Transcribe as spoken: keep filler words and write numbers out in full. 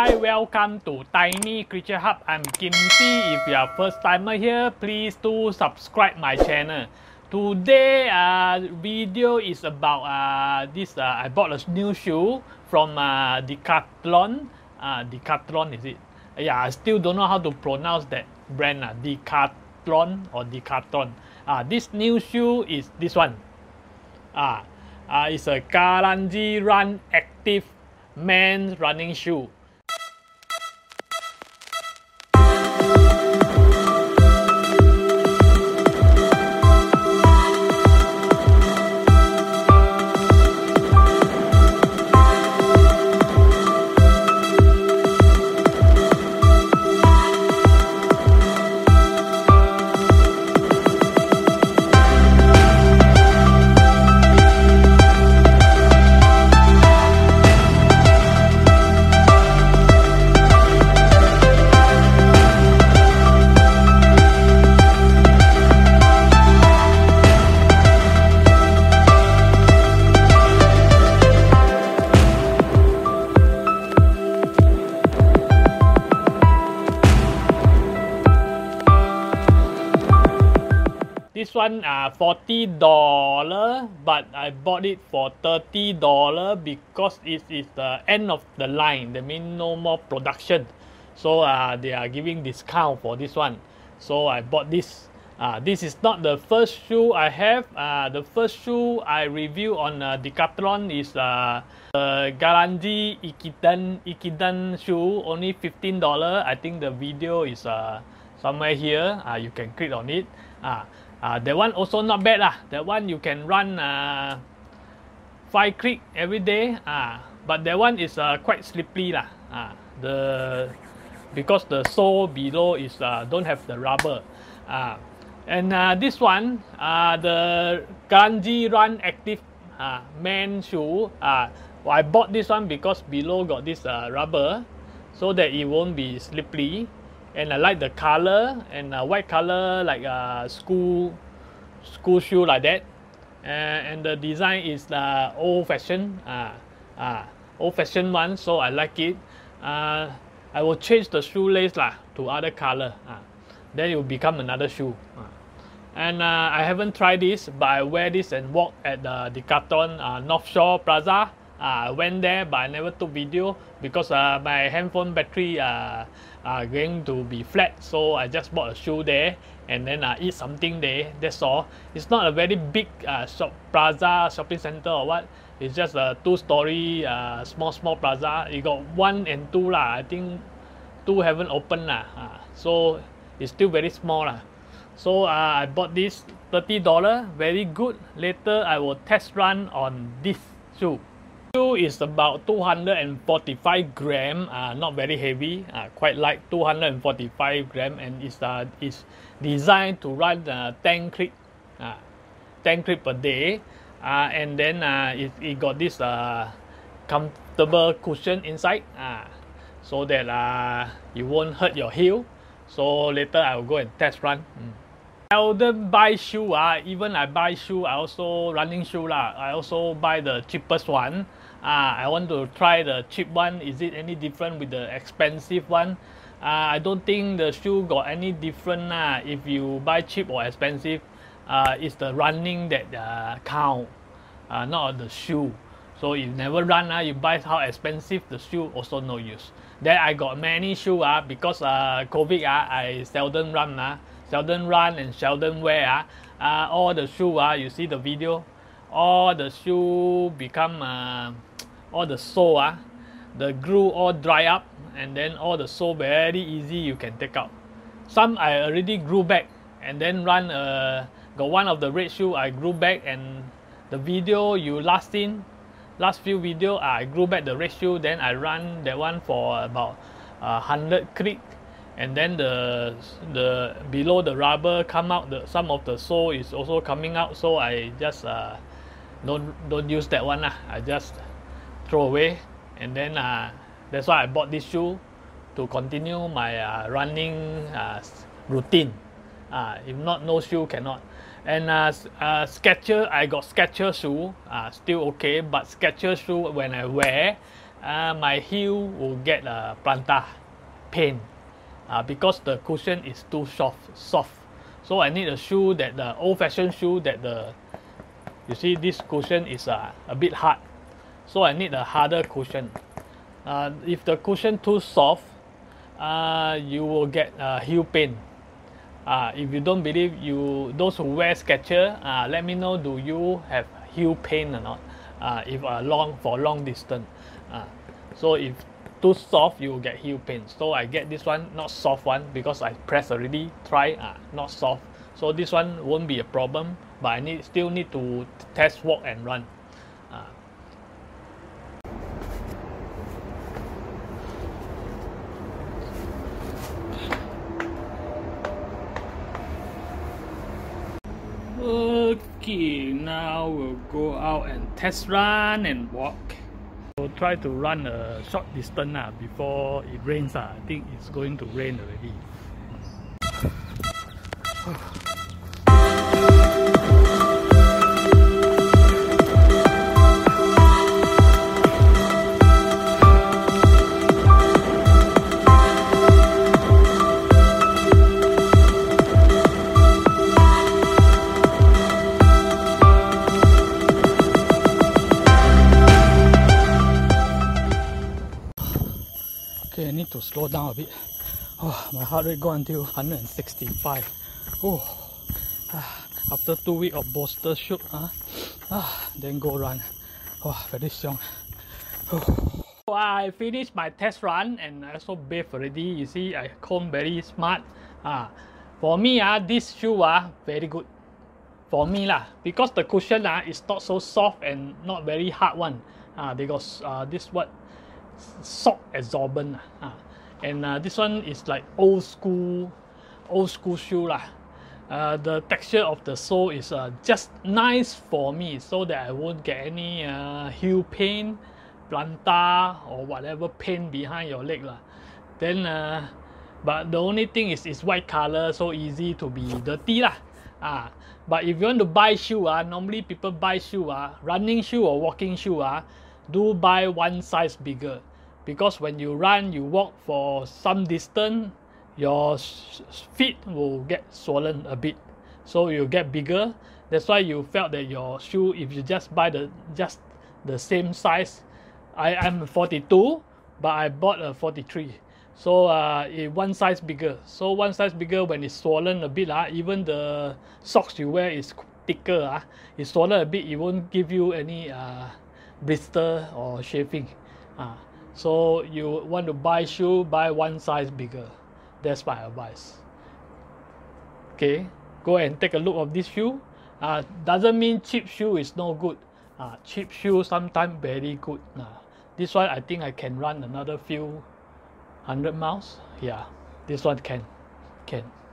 Hi, welcome to Tiny Creature Hub. I'm Kimsey. If you are first timer here, please do subscribe my channel. Today uh, video is about uh, this. Uh, I bought a new shoe from uh, Decathlon. Uh, Decathlon is it? Yeah, I still don't know how to pronounce that brand. Uh, Decathlon or Decathlon. Uh, this new shoe is this one. Uh, uh, it's a Galanji Run Active men's running shoe. This one uh, forty dollars, but I bought it for thirty dollars because it is the end of the line. That means no more production. So uh, they are giving discount for this one. So I bought this. Uh, this is not the first shoe I have. Uh, the first shoe I review on uh, Decathlon is uh, the Galanji Ikiden, Ikiden shoe, only fifteen dollars. I think the video is uh, somewhere here. Uh, you can click on it. Uh, Uh, that one also not bad lah. That one you can run uh, five click every day. Uh, but that one is uh, quite slippery lah. Uh, the because the sole below is uh, don't have the rubber. Uh, and uh, this one, uh, the Galanji Run Active uh, man shoe. Uh, well, I bought this one because below got this uh, rubber, so that it won't be slippery. And I like the color, and uh, white color like a uh, school school shoe like that. Uh, and the design is uh, old fashioned, uh, uh, old fashioned one, so I like it. Uh, I will change the shoelace lah to other color. Uh, then it will become another shoe. Uh. And uh, I haven't tried this, but I wear this and walk at the Decathlon uh, North Shore Plaza. Uh, I went there, but I never took video because uh, my handphone battery uh, are going to be flat. So I just bought a shoe there and then uh, eat something there. That's all. It's not a very big uh, shop plaza, shopping center or what. It's just a two-story, uh, small small plaza. You got one and two lah. I think two haven't opened lah. Uh, so it's still very small lah. So uh, I bought this thirty dollars. Very good. Later I will test run on this shoe. Is about two hundred forty-five gram, uh, not very heavy, uh, quite light, two hundred forty-five gram, and it's uh, is designed to run uh, ten click, uh, ten click per day, uh, and then uh, it, it got this uh, comfortable cushion inside, uh, so that uh, you won't hurt your heel. So later I will go and test run. Mm. I seldom buy shoe. Uh, even I buy shoe, I also running shoe lah. I also buy the cheapest one. Uh, I want to try the cheap one. Is it any different with the expensive one? Uh, I don't think the shoe got any different. Uh, if you buy cheap or expensive, uh, it's the running that uh, count, uh, not the shoe. So if you never run, uh, you buy how expensive the shoe, also no use. Then I got many shoe uh, because uh, COVID, uh, I seldom run. Uh, seldom run and seldom wear. Uh, uh, all the shoe, uh, you see the video, all the shoe become uh, all the sole, uh, the glue all dry up, and then all the sole very easy you can take out. Some I already glue back and then run. Uh, got one of the red shoe I glue back, and the video you last seen, last few video I glue back the red shoe. Then I run that one for about uh, hundred click, and then the the below the rubber come out. The some of the sole is also coming out. So I just uh, don't don't use that one lah. I just throw away, and then uh, that's why I bought this shoe to continue my uh, running uh, routine. Uh, if not, no shoe cannot. And uh, uh, Skechers, I got Skechers shoe, uh, still okay. But Skechers shoe when I wear, uh, my heel will get a plantar pain uh, because the cushion is too soft. Soft. So I need a shoe that the old-fashioned shoe that the you see this cushion is uh, a bit hard. So I need a harder cushion. Uh, if the cushion too soft, uh, you will get uh, heel pain. Uh, if you don't believe, you those who wear Skechers, uh, let me know, do you have heel pain or not? Uh, if uh, long for long distance. Uh, so if too soft, you will get heel pain. So I get this one, not soft one, because I press already, try, uh, not soft. So this one won't be a problem, but I need still need to test walk and run. Uh, Okay, now we'll go out and test run and walk. We'll try to run a short distance uh, before it rains. Uh. I think it's going to rain already. Okay, I need to slow down a bit. Oh, my heart rate go until one hundred sixty-five. Oh, ah, after two weeks of bolster shoot, huh? Ah, then go run. Oh, very strong. Oh. So I finished my test run and I also bathed already. You see, I comb very smart. Ah, for me, ah, this shoe ah very good. For me lah, because the cushion ah is not so soft and not very hard one. Ah, they got uh, this what. Shock absorbent uh, and uh, this one is like old school old school shoe lah. Uh, the texture of the sole is uh, just nice for me, so that I won't get any uh, heel pain, plantar or whatever pain behind your leg lah. Then uh, but the only thing is it's white color, so easy to be dirty lah. Uh, but if you want to buy shoe uh, normally people buy shoe uh, running shoe or walking shoe uh, do buy one size bigger, because when you run, you walk for some distance, your feet will get swollen a bit, so you get bigger. That's why you felt that your shoe, if you just buy the just the same size, I am forty-two, but I bought a forty-three, so uh, it one size bigger. So one size bigger, when it's swollen a bit, uh, even the socks you wear is thicker. Uh, it's swollen a bit, it won't give you any uh, blister or shaving. Uh, so you want to buy shoe, buy one size bigger. That's my advice. Okay, go and take a look of this shoe. Uh, doesn't mean cheap shoe is no good. Uh, cheap shoe sometimes very good. Uh, this one I think I can run another few hundred miles. Yeah, this one can, can.